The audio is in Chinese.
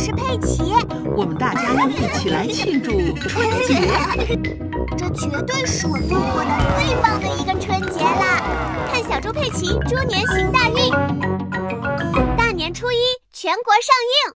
是佩奇， 我们大家要一起来庆祝春节。 这绝对是我度过的最棒的一个春节啦！看小猪佩奇猪年行大运，大年初一全国上映。